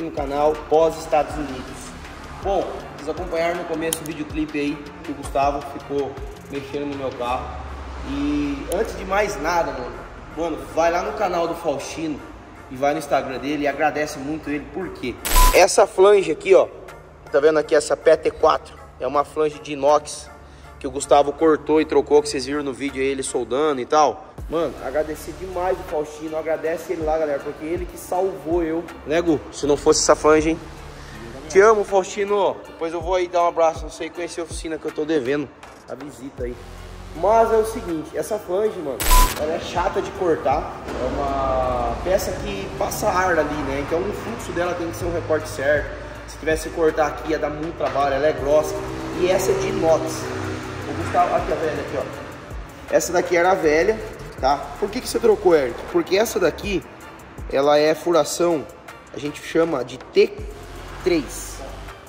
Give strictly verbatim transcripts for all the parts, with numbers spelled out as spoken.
no canal pós-Estados Unidos. Bom, vocês acompanharam no começo o videoclipe aí que o Gustavo ficou mexendo no meu carro. E antes de mais nada, mano, mano, vai lá no canal do Faustino e vai no Instagram dele e agradece muito ele, por quê? Essa flange aqui, ó, tá vendo aqui essa P T quatro? É uma flange de inox que o Gustavo cortou e trocou, que vocês viram no vídeo aí, ele soldando e tal. Mano, agradecer demais o Faustino, agradece ele lá, galera, porque ele que salvou eu, né, Gu? Se não fosse essa flange, hein? Te amo, Faustino. Depois eu vou aí dar um abraço, não sei, conhecer a oficina que eu tô devendo a visita aí. Mas é o seguinte, essa flange, mano, ela é chata de cortar. É uma peça que passa ar ali, né? Então o fluxo dela tem que ser um recorte certo. Se tivesse que cortar aqui ia dar muito trabalho, ela é grossa. E essa é de inox. O Gustavo, aqui a velha aqui, ó. Essa daqui era a velha, tá? Por que que você trocou, Eric? Porque essa daqui, ela é furação, a gente chama de T três.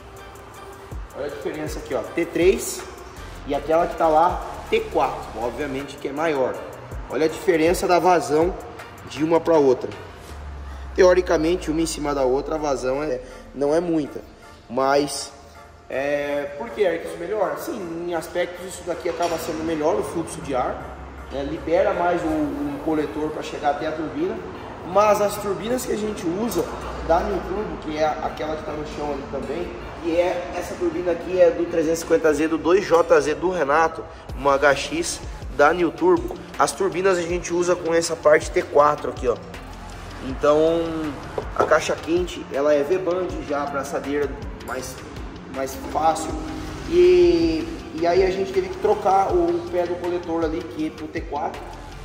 Olha a diferença aqui, ó. T três e aquela que tá lá, T quatro, obviamente que é maior. Olha a diferença da vazão de uma para outra. Teoricamente, uma em cima da outra, a vazão é, não é muita. Mas, é, por que é que isso melhora? Sim, em aspectos isso daqui acaba sendo melhor o fluxo de ar, né? Libera mais o, o coletor para chegar até a turbina. Mas as turbinas que a gente usa da New Turbo, que é aquela que está no chão ali também, e é essa turbina aqui é do trezentos e cinquenta Z, do dois J Z do Renato, uma H X da New Turbo. As turbinas a gente usa com essa parte T quatro aqui, ó. Então a caixa quente ela é V-band já, abraçadeira mais, mais fácil. E, e aí a gente teve que trocar o pé do coletor ali, que é pro T quatro.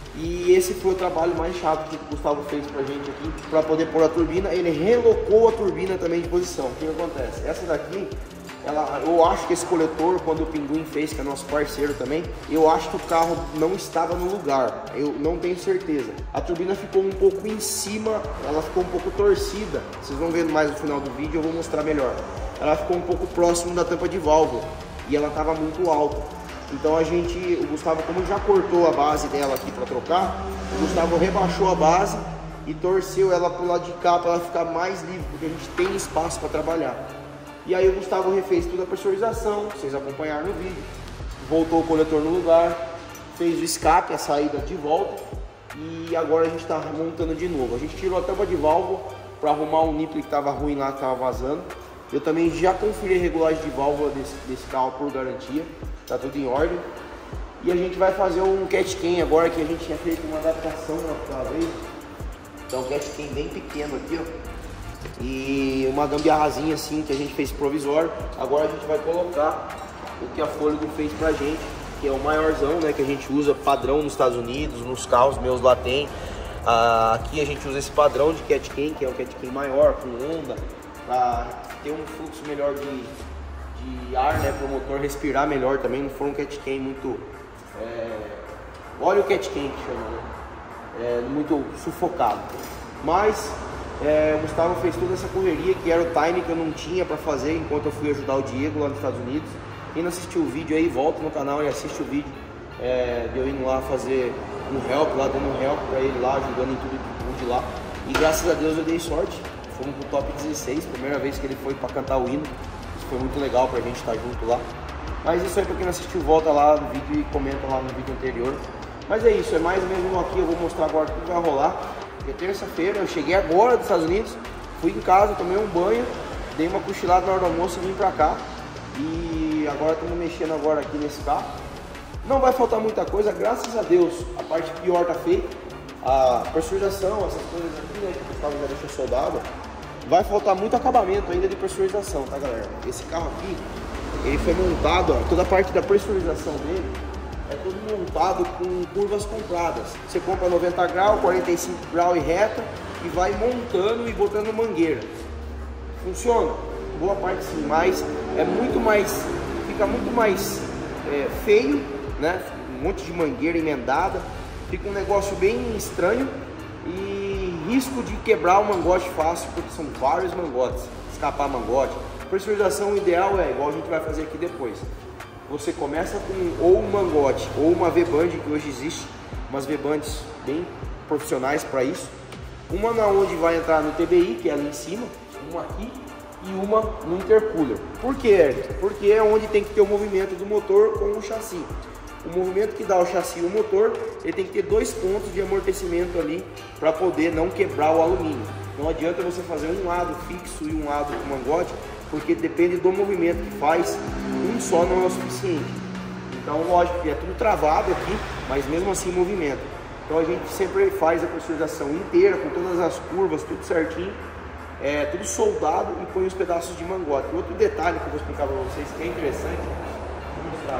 E esse foi o trabalho mais chato que o Gustavo fez pra gente aqui, para poder pôr a turbina. Ele relocou a turbina também de posição. O que, que acontece? Essa daqui, ela, eu acho que esse coletor, quando o Pinguim fez, que é nosso parceiro também, eu acho que o carro não estava no lugar, eu não tenho certeza. A turbina ficou um pouco em cima, ela ficou um pouco torcida. Vocês vão ver mais no final do vídeo, eu vou mostrar melhor. Ela ficou um pouco próximo da tampa de válvula e ela estava muito alta. Então a gente, o Gustavo, como já cortou a base dela aqui para trocar, o Gustavo rebaixou a base e torceu ela pro lado de cá para ela ficar mais livre, porque a gente tem espaço para trabalhar. E aí o Gustavo refez toda a pressurização, vocês acompanharam no vídeo, voltou o coletor no lugar, fez o escape, a saída de volta, e agora a gente está montando de novo. A gente tirou a tampa de válvula para arrumar um nipple que estava ruim lá, que estava vazando. Eu também já conferi a regulagem de válvula desse, desse carro por garantia. Tá tudo em ordem. E a gente vai fazer um cat cam agora, que a gente tinha feito uma adaptação uma vez. Então um cat cam bem pequeno aqui, ó. E uma gambiarrazinha assim que a gente fez provisório. Agora a gente vai colocar o que a Fôlego fez pra gente, que é o maiorzão, né? Que a gente usa padrão nos Estados Unidos, nos carros meus lá tem. Ah, aqui a gente usa esse padrão de cat cam, que é o cat cam maior, com onda, pra ter um fluxo melhor de de ar, né, para o motor respirar melhor também. Não for um cat cam muito é, olha o cat cam que chama, né? É, muito sufocado. Mas é, o Gustavo fez toda essa correria, que era o time que eu não tinha para fazer enquanto eu fui ajudar o Diego lá nos Estados Unidos. Quem não assistiu o vídeo aí, volta no canal e assiste o vídeo é, de eu indo lá fazer um help, lá dando um help para ele lá, ajudando em tudo que pude lá. E graças a Deus eu dei sorte, fomos pro top dezesseis, primeira vez que ele foi para cantar o hino. Foi muito legal pra gente estar junto lá. Mas isso aí, pra quem não assistiu, volta lá no vídeo e comenta lá no vídeo anterior. Mas é isso, é mais mesmo aqui. Eu vou mostrar agora tudo que vai rolar. É terça-feira, eu cheguei agora dos Estados Unidos, fui em casa, tomei um banho, dei uma cochilada na hora do almoço e vim pra cá. E agora estamos mexendo agora aqui nesse carro. Não vai faltar muita coisa, graças a Deus. A parte pior tá feita. A pressurização, essas coisas aqui, né, que o Gustavo já deixou soldado. Vai faltar muito acabamento ainda de pressurização, tá, galera? Esse carro aqui, ele foi montado, ó, toda a parte da pressurização dele é tudo montado com curvas compradas. Você compra noventa graus, quarenta e cinco graus e reta e vai montando e botando mangueira. Funciona? Boa parte sim, mas é muito mais, fica muito mais é, feio, né? Um monte de mangueira emendada, fica um negócio bem estranho. E risco de quebrar o mangote fácil, porque são vários mangotes, escapar mangote. Pressurização ideal é igual a gente vai fazer aqui depois. Você começa com ou um mangote ou uma V-band, que hoje existe umas V-bands bem profissionais para isso. Uma na onde vai entrar no T B I, que é ali em cima, uma aqui e uma no intercooler. Por quê, Érico? Porque é onde tem que ter o movimento do motor com o chassi. O movimento que dá o chassi e o motor, ele tem que ter dois pontos de amortecimento ali para poder não quebrar o alumínio. Não adianta você fazer um lado fixo e um lado com mangote, porque depende do movimento que faz, um só não é o suficiente. Então, lógico que é tudo travado aqui, mas mesmo assim movimento. Então a gente sempre faz a pressurização inteira, com todas as curvas, tudo certinho, é, tudo soldado e põe os pedaços de mangote. Outro detalhe que eu vou explicar para vocês que é interessante, vou mostrar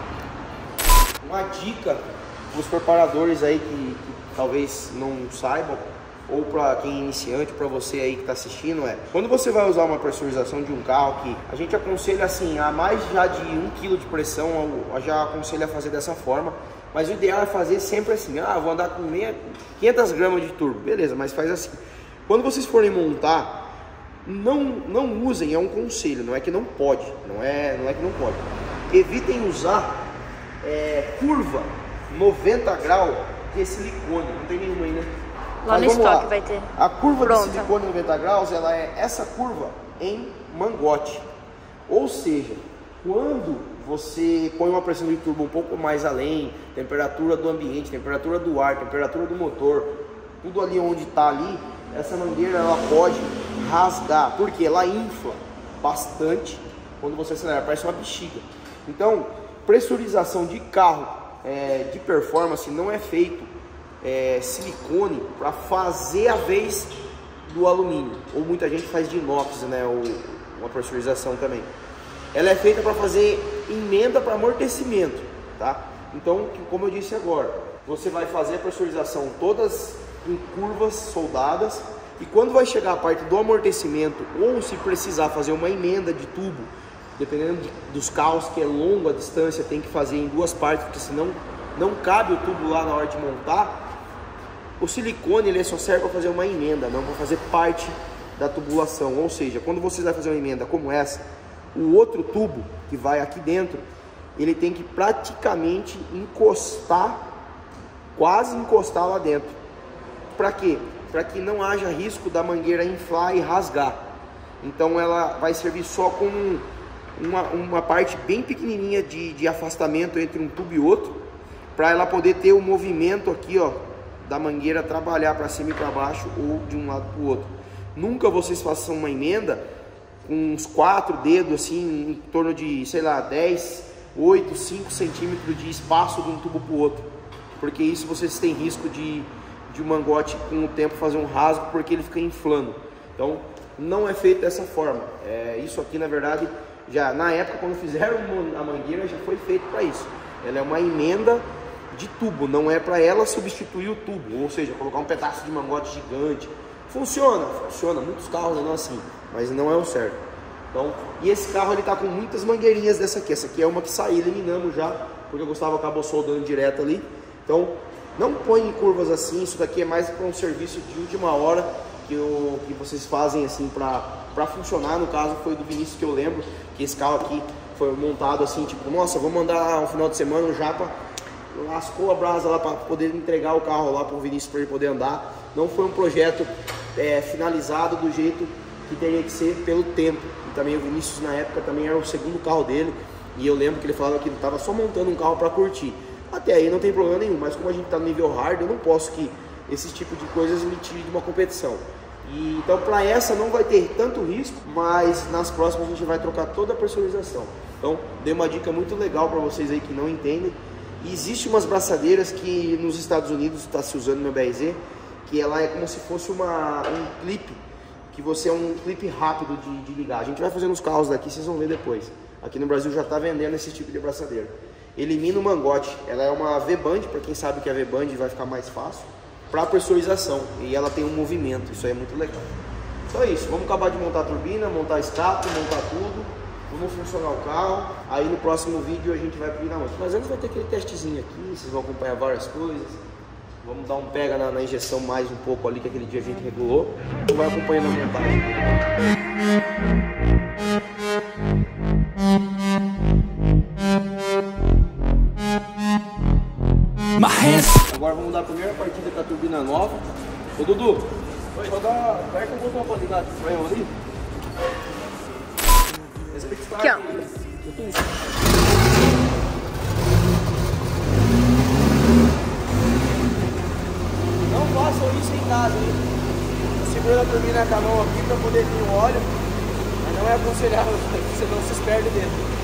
aqui. Uma dica para os preparadores aí que, que talvez não saibam, ou para quem é iniciante, para você aí que está assistindo, é quando você vai usar uma pressurização de um carro, que a gente aconselha assim, a mais já de um quilo de pressão, eu já aconselho a fazer dessa forma, mas o ideal é fazer sempre assim, ah, vou andar com quinhentas gramas de turbo, beleza, mas faz assim. Quando vocês forem montar, não, não usem, é um conselho, não é que não pode, não é, não é que não pode, evitem usar é, curva noventa graus de silicone, não tem nenhuma aí, né? Lá no estoque vai ter. A curva Pronta. de silicone noventa graus, ela é essa curva em mangote. Ou seja, quando você põe uma pressão de turbo um pouco mais além, temperatura do ambiente, temperatura do ar, temperatura do motor, tudo ali onde está ali, essa mangueira ela pode rasgar, porque ela infla bastante quando você acelera, parece uma bexiga. Então, pressurização de carro é, de performance não é feito É, silicone para fazer a vez do alumínio, ou muita gente faz de inox, né, ou uma pressurização também. Ela é feita para fazer emenda para amortecimento, tá? Então, como eu disse agora, você vai fazer a pressurização todas em curvas soldadas, e quando vai chegar a parte do amortecimento, ou se precisar fazer uma emenda de tubo, dependendo de, dos carros que é longa a distância, tem que fazer em duas partes, porque senão não cabe o tubo lá na hora de montar. O silicone ele só serve para fazer uma emenda, não para fazer parte da tubulação. Ou seja, quando você vai fazer uma emenda como essa, o outro tubo que vai aqui dentro, ele tem que praticamente encostar, quase encostar lá dentro. Para quê? Para que não haja risco da mangueira inflar e rasgar. Então ela vai servir só com uma, uma parte bem pequenininha de, de afastamento entre um tubo e outro, para ela poder ter o movimento aqui, ó, da mangueira trabalhar para cima e para baixo ou de um lado para o outro. Nunca vocês façam uma emenda com uns quatro dedos assim, em torno de, sei lá, dez, oito, cinco centímetros de espaço de um tubo para o outro, porque isso vocês têm risco de, de um mangote com o tempo fazer um rasgo, porque ele fica inflando. Então não é feito dessa forma. É, isso aqui na verdade, já na época quando fizeram a mangueira já foi feito para isso. Ela é uma emenda de tubo, não é para ela substituir o tubo, ou seja, colocar um pedaço de mangote gigante. Funciona, funciona, muitos carros não assim, mas não é o certo. Então, e esse carro ele tá com muitas mangueirinhas dessa aqui, essa aqui é uma que saiu, eliminamos já, porque o Gustavo acabou soldando direto ali. Então, não põe em curvas assim, isso daqui é mais para um serviço de última hora, que, eu, que vocês fazem assim para funcionar. No caso foi do Vinícius que eu lembro, que esse carro aqui foi montado assim, tipo, nossa, vamos mandar um final de semana no Japa, lascou a brasa lá para poder entregar o carro lá para o Vinícius para ele poder andar. Não foi um projeto é, finalizado do jeito que teria que ser pelo tempo. E também o Vinícius na época também era o segundo carro dele, e eu lembro que ele falava que ele estava só montando um carro para curtir. Até aí não tem problema nenhum, mas como a gente está no nível hard, eu não posso que esse tipo de coisas me tire de uma competição. E, então para essa não vai ter tanto risco, mas nas próximas a gente vai trocar toda a pressurização. Então dei uma dica muito legal para vocês aí que não entendem. E existe umas braçadeiras que nos Estados Unidos está se usando no B R Z, que ela é como se fosse uma, um clipe, que você é um clipe rápido de, de ligar. A gente vai fazer nos carros daqui, vocês vão ver depois. Aqui no Brasil já está vendendo esse tipo de braçadeira. Elimina o mangote, ela é uma V-band, para quem sabe que é V-band vai ficar mais fácil, para pressurização, e ela tem um movimento, isso aí é muito legal. Então é isso, vamos acabar de montar a turbina, montar escape, montar tudo. Vamos funcionar o carro, aí no próximo vídeo a gente vai pro dinâmico. Mas antes vai ter aquele testezinho aqui, vocês vão acompanhar várias coisas. Vamos dar um pega na, na injeção mais um pouco ali, que aquele dia a gente regulou. E vai acompanhando a montagem. Agora vamos dar a primeira partida com a turbina nova. Ô Dudu, oi. Só dá, aperta o botão pra ligar o freio ali. Aqui, ó. Não façam isso em casa, hein? Segura a turbina com a mão aqui para poder vir o óleo, mas não é aconselhável, senão se perde dentro.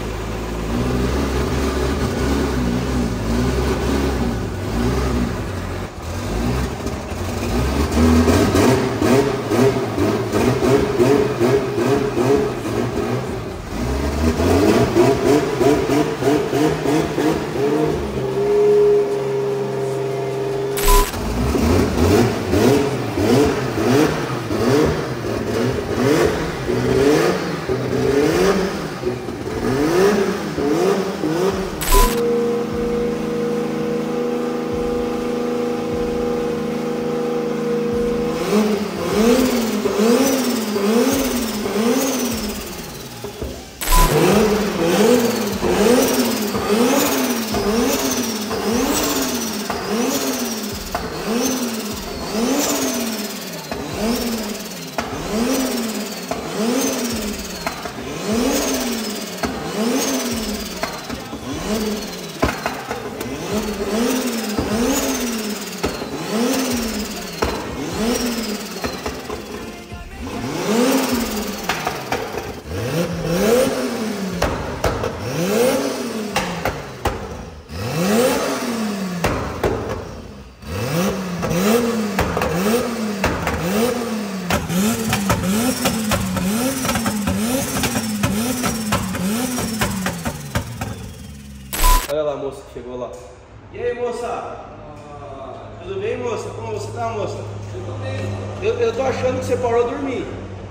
Olha lá a moça que chegou lá. E aí, moça? Ah, tudo bem, moça? Como você tá, moça? Tudo bem. Eu, eu tô achando que você parou de dormir.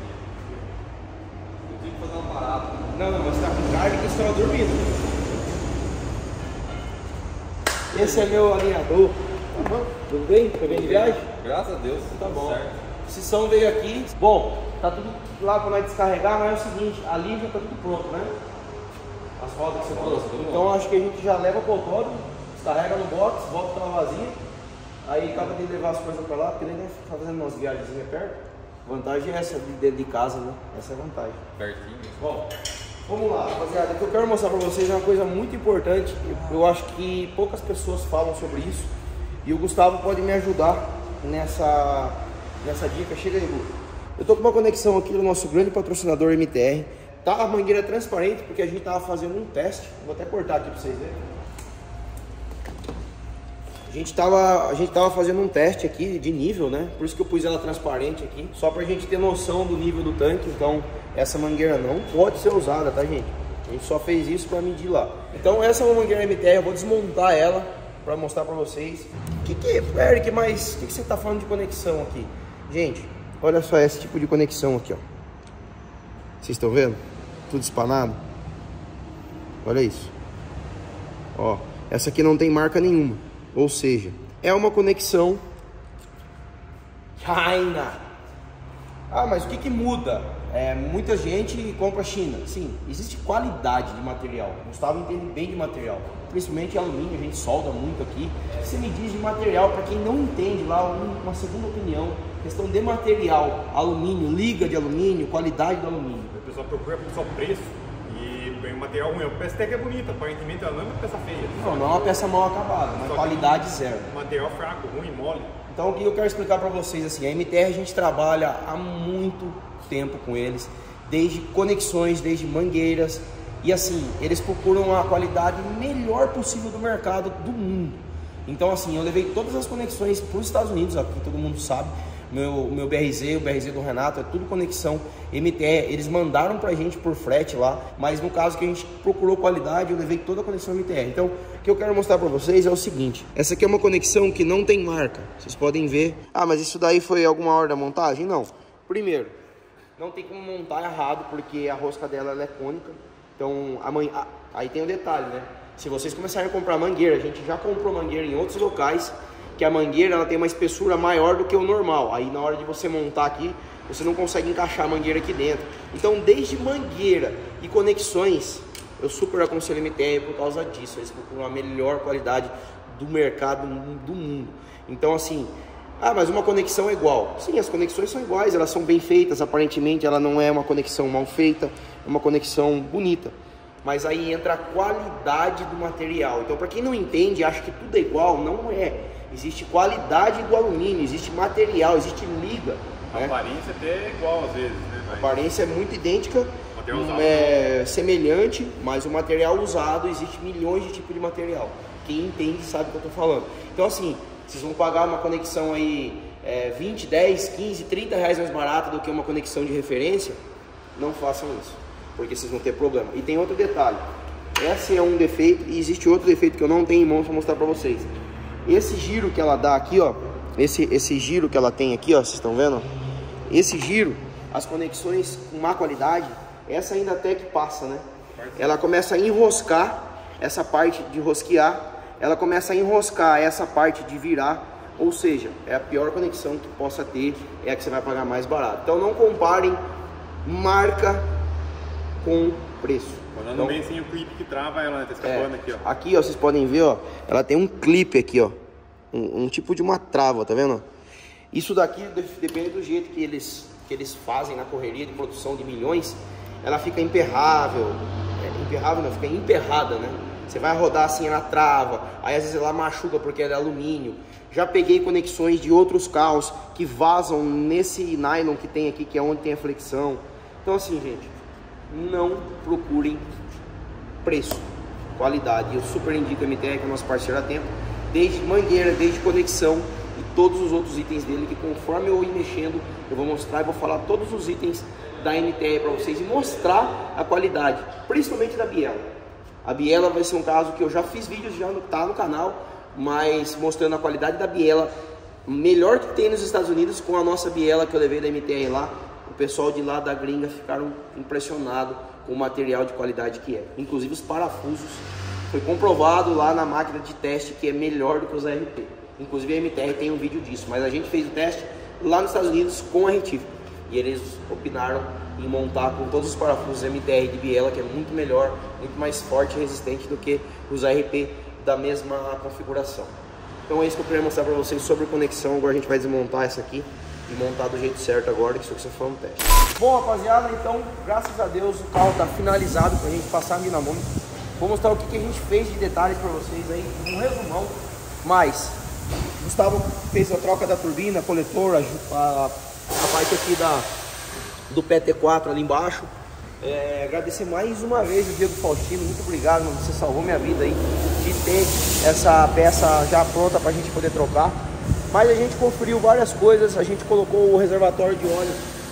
Eu tive que fazer uma parada. Não, não, mas você tá com cara de que você estava dormindo. Esse é meu alinhador. Tá bom? Tudo bem? Foi bem de viagem? Graças a Deus. Tá bom. Certo. O Cissão veio aqui. Bom, tá tudo lá pra nós descarregar, mas é o seguinte, ali já tá tudo pronto, né? As rodas que você trouxe. Então acho que a gente já leva pro autódromo, descarrega no box, volta pra vazia. Aí acaba de levar as coisas pra lá, porque nem deve ficar fazendo umas viagens perto. A vantagem é essa de dentro de casa, né? Essa é a vantagem. Pertinho. Bom, vamos lá, rapaziada. O que eu quero mostrar pra vocês é uma coisa muito importante. Eu acho que poucas pessoas falam sobre isso. E o Gustavo pode me ajudar nessa, nessa dica. Chega aí, Gu. Eu tô com uma conexão aqui do nosso grande patrocinador M T R. Tá a mangueira transparente porque a gente tava fazendo um teste. Vou até cortar aqui pra vocês verem. A gente tava, a gente tava fazendo um teste aqui de nível, né? Por isso que eu pus ela transparente aqui, só pra gente ter noção do nível do tanque. Então essa mangueira não pode ser usada, tá, gente? A gente só fez isso pra medir lá. Então essa é uma mangueira M T R, eu vou desmontar ela pra mostrar pra vocês. O que que é, Eric, mas o que que você tá falando de conexão aqui? Gente, olha só esse tipo de conexão aqui, ó. Vocês estão vendo? Tudo espanado. Olha isso. Ó, essa aqui não tem marca nenhuma. Ou seja, é uma conexão China. Ah, mas o que que muda? É, muita gente compra China. Sim, existe qualidade de material. O Gustavo entende bem de material, principalmente alumínio, a gente solda muito aqui. Você me diz de material, para quem não entende lá, uma segunda opinião, questão de material, alumínio, liga de alumínio, qualidade do alumínio. O pessoal procura só preço e põe um material ruim. A peça até que é bonita, aparentemente ela não é uma peça feia. Não, não é uma peça mal acabada, mas qualidade zero. Material fraco, ruim, mole. Então o que eu quero explicar para vocês, assim, a M T R a gente trabalha há muito tempo com eles, desde conexões, desde mangueiras, e assim, eles procuram a qualidade melhor possível do mercado do mundo. Então assim, eu levei todas as conexões para os Estados Unidos, aqui todo mundo sabe, meu, meu B R Z, o B R Z do Renato, é tudo conexão M T R, eles mandaram pra gente por frete lá, mas no caso que a gente procurou qualidade, eu levei toda a conexão M T R. Então, o que eu quero mostrar pra vocês é o seguinte, essa aqui é uma conexão que não tem marca, vocês podem ver. Ah, mas isso daí foi alguma hora da montagem? Não. Primeiro, não tem como montar errado, porque a rosca dela ela é cônica. Então, a man... ah, aí tem um detalhe, né? Se vocês começarem a comprar mangueira, a gente já comprou mangueira em outros locais, que a mangueira ela tem uma espessura maior do que o normal. Aí na hora de você montar aqui, você não consegue encaixar a mangueira aqui dentro. Então, desde mangueira e conexões, eu super aconselho M T R por causa disso. Eles procuram a melhor qualidade do mercado do mundo. Então, assim, Ah, mas uma conexão é igual. Sim, as conexões são iguais, elas são bem feitas, aparentemente ela não é uma conexão mal feita, é uma conexão bonita. Mas aí entra a qualidade do material. Então, para quem não entende, acha que tudo é igual, não é. Existe qualidade do alumínio, existe material, existe liga. A né? aparência até é igual às vezes, né? A aparência é muito idêntica, Usado, é semelhante, mas o material usado, existe milhões de tipos de material. Quem entende sabe o que eu estou falando. Então assim, vocês vão pagar uma conexão aí é, vinte, dez, quinze, trinta reais mais barata do que uma conexão de referência. Não façam isso, porque vocês vão ter problema. E tem outro detalhe, esse é um defeito e existe outro defeito que eu não tenho em mãos para mostrar para vocês. Esse giro que ela dá aqui, ó, esse, esse giro que ela tem aqui, ó, vocês estão vendo? Esse giro, as conexões com má qualidade, essa ainda até que passa, né? Ela começa a enroscar, essa parte de rosquear, ela começa a enroscar essa parte de virar, ou seja, é a pior conexão que possa ter, é a que você vai pagar mais barato. Então não comparem marca com preço. Quando Então, bem sem o clipe que trava ela, né? Tá escapando é, aqui, ó. Aqui, ó, vocês podem ver, ó, ela tem um clipe aqui, ó, um, um tipo de uma trava, tá vendo? Isso daqui depende do jeito que eles, que eles fazem na correria de produção de milhões. Ela fica emperrável, é, emperrável não, fica emperrada, né? Você vai rodar assim, ela trava, aí às vezes ela machuca porque ela é alumínio. Já peguei conexões de outros carros que vazam nesse nylon que tem aqui, que é onde tem a flexão. Então assim, gente, não procurem preço, qualidade. Eu super indico a M T R, que é nosso parceiro há tempo, desde mangueira, desde conexão e todos os outros itens dele, que conforme eu ir mexendo, eu vou mostrar e vou falar todos os itens da M T R para vocês e mostrar a qualidade, principalmente da biela. A biela vai ser um caso que eu já fiz vídeos, já no, tá no canal, mas mostrando a qualidade da biela, melhor que tem nos Estados Unidos, com a nossa biela que eu levei da M T R lá. O pessoal de lá da gringa ficaram impressionados com o material de qualidade que é. Inclusive os parafusos, foi comprovado lá na máquina de teste que é melhor do que os R T. Inclusive a M T R tem um vídeo disso, mas a gente fez o teste lá nos Estados Unidos com a retífica. E eles opinaram em montar com todos os parafusos M T R de biela, que é muito melhor, muito mais forte e resistente do que os R P da mesma configuração. Então é isso que eu queria mostrar para vocês sobre conexão. Agora a gente vai desmontar essa aqui e montar do jeito certo agora, que isso aqui só foi um teste. Bom, rapaziada, então, graças a Deus, o carro está finalizado para a gente passar a dinamômetro. Vou mostrar o que, que a gente fez de detalhes para vocês aí, um resumão. Mas, Gustavo fez a troca da turbina, coletor, a, a, a parte aqui da, do P T quatro ali embaixo. É, agradecer mais uma vez o Diego Faustino, muito obrigado, mano, você salvou minha vida aí de ter essa peça já pronta para a gente poder trocar. Mas a gente conferiu várias coisas, a gente colocou o reservatório de óleo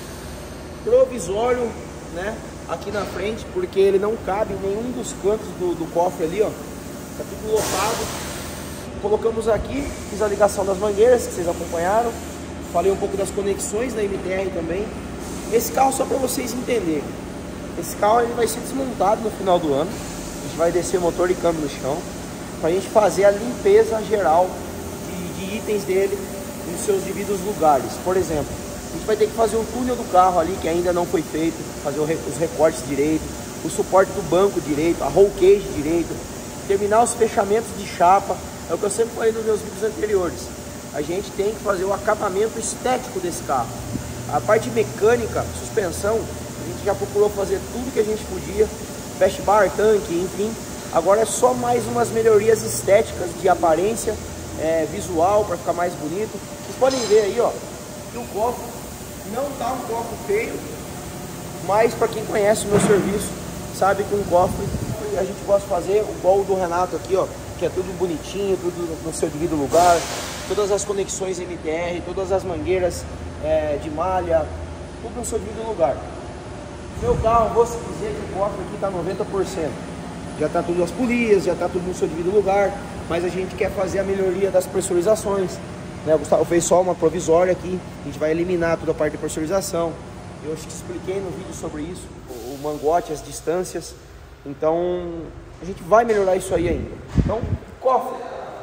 provisório, né, aqui na frente, porque ele não cabe em nenhum dos cantos do, do cofre ali, ó, tá tudo lotado. Colocamos aqui, fiz a ligação das mangueiras, que vocês acompanharam, falei um pouco das conexões da M T R também. Esse carro, só para vocês entenderem, esse carro ele vai ser desmontado no final do ano, a gente vai descer motor e câmbio no chão, para a gente fazer a limpeza geral de itens dele nos seus devidos lugares. Por exemplo, a gente vai ter que fazer o túnel do carro ali, que ainda não foi feito, fazer os recortes direito, o suporte do banco direito, a roll cage direito, terminar os fechamentos de chapa. É o que eu sempre falei nos meus vídeos anteriores, a gente tem que fazer o acabamento estético desse carro. A parte mecânica, suspensão, a gente já procurou fazer tudo que a gente podia, fast bar, tanque, enfim. Agora é só mais umas melhorias estéticas de aparência, É, visual, para ficar mais bonito. Vocês podem ver aí, ó, que o cofre não tá um cofre feio, mas para quem conhece o meu serviço sabe que um cofre a gente gosta de fazer igual o do Renato aqui, ó, que é tudo bonitinho, tudo no seu devido lugar, todas as conexões M T R, todas as mangueiras é, de malha, tudo no seu devido lugar. Meu carro, vou se dizer que o cofre aqui tá noventa por cento, já tá tudo as polias, já tá tudo no seu devido lugar. Mas a gente quer fazer a melhoria das pressurizações, né? O Gustavo fez só uma provisória aqui, a gente vai eliminar toda a parte de pressurização. Eu acho que expliquei no vídeo sobre isso, o mangote, as distâncias. Então a gente vai melhorar isso aí ainda. Então, cofre,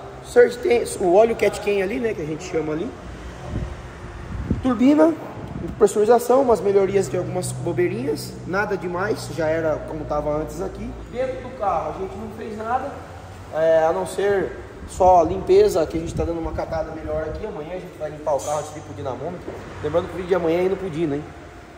o óleo Catcan ali, né, que a gente chama ali, turbina, pressurização, umas melhorias de algumas bobeirinhas, nada demais, já era como estava antes aqui. Dentro do carro a gente não fez nada, É, a não ser só limpeza, que a gente está dando uma catada melhor aqui. Amanhã a gente vai limpar o carro antes de ir pro dinamômetro. Lembrando que o vídeo de amanhã é indo pro Dino, hein?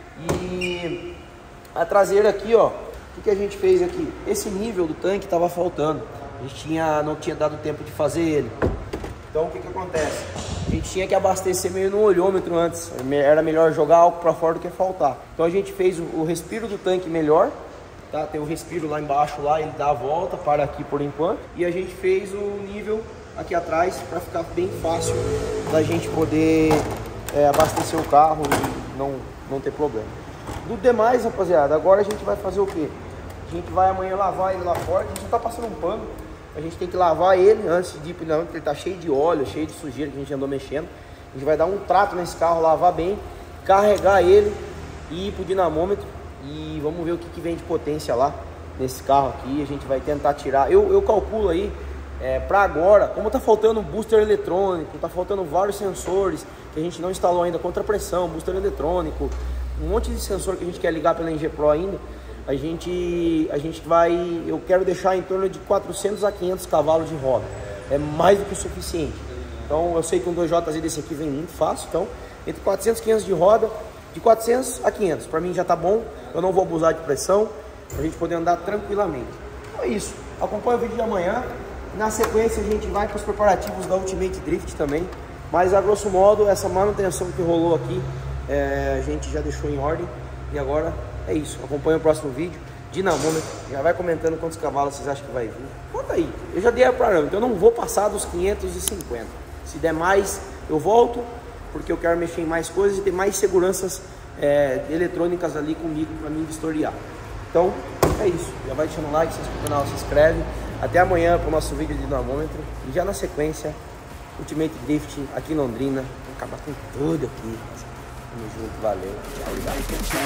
E a traseira aqui, ó, o que, que a gente fez aqui? Esse nível do tanque estava faltando. A gente tinha, não tinha dado tempo de fazer ele. Então o que, que acontece? A gente tinha que abastecer meio no olhômetro antes. Era melhor jogar álcool para fora do que faltar. Então a gente fez o, o respiro do tanque melhor. Tá? Tem o respiro lá embaixo, lá ele dá a volta, para aqui por enquanto. E a gente fez o nível aqui atrás para ficar bem fácil da gente poder é, abastecer o carro e não, não ter problema. Do demais, rapaziada, agora a gente vai fazer o quê? A gente vai amanhã lavar ele lá fora. A gente não tá passando um pano. A gente tem que lavar ele antes de ir pro dinamômetro, porque ele tá cheio de óleo, cheio de sujeira que a gente andou mexendo. A gente vai dar um trato nesse carro, lavar bem, carregar ele e ir pro dinamômetro. E vamos ver o que, que vem de potência lá nesse carro aqui. A gente vai tentar tirar. Eu, eu calculo aí, é, para agora, como tá faltando booster eletrônico, tá faltando vários sensores que a gente não instalou ainda, contrapressão, booster eletrônico, um monte de sensor que a gente quer ligar pela Engie Pro ainda. A gente, a gente vai, eu quero deixar em torno de quatrocentos a quinhentos cavalos de roda. É mais do que o suficiente. Então eu sei que um dois J Z desse aqui vem muito fácil. Então entre quatrocentos e quinhentos de roda, de quatrocentos a quinhentos. Para mim já tá bom. Eu não vou abusar de pressão. Pra gente poder andar tranquilamente. Então é isso. Acompanha o vídeo de amanhã. Na sequência a gente vai para os preparativos da Ultimate Drift também. Mas a grosso modo essa manutenção que rolou aqui, é, a gente já deixou em ordem. E agora... é isso, acompanha o próximo vídeo, dinamômetro, já vai comentando quantos cavalos vocês acham que vai vir. Conta aí, eu já dei a parâmetro, eu não vou passar dos quinhentos e cinquenta. Se der mais, eu volto, porque eu quero mexer em mais coisas e ter mais seguranças é, eletrônicas ali comigo para mim vistoriar. Então, é isso, já vai deixando o like, se inscreve no canal, se inscreve. Até amanhã para o nosso vídeo de dinamômetro. E já na sequência, Ultimate Drift aqui em Londrina. Vamos acabar com tudo aqui. Tamo junto, valeu, tchau,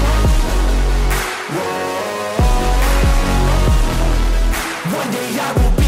tchau.